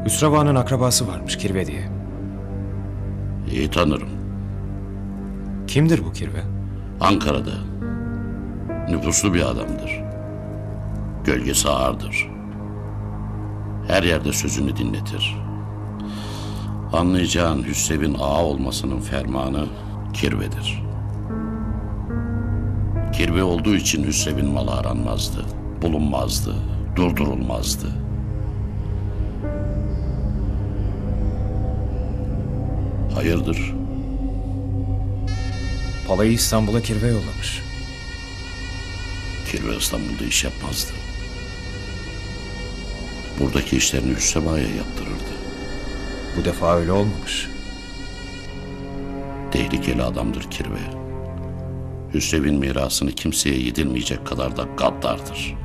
Hüsrev Ağa'nın akrabası varmış Kirve diye. İyi tanırım. Kimdir bu Kirve? Ankara'da. Nüfuslu bir adamdır. Gölgesi ağırdır. Her yerde sözünü dinletir. Anlayacağın Hüsrev'in ağa olmasının fermanı Kirve'dir. Kirve olduğu için Hüsrev'in malı aranmazdı, bulunmazdı, durdurulmazdı. Hayırdır? Palayı İstanbul'a Kirve yollamış. Kirve İstanbul'da iş yapmazdı. Buradaki işlerini Hüsrev Ağa'ya yaptırırdı. Bu defa öyle olmamış. Tehlikeli adamdır Kirve. Hüsrev'in mirasını kimseye yedirmeyecek kadar da gaddardır.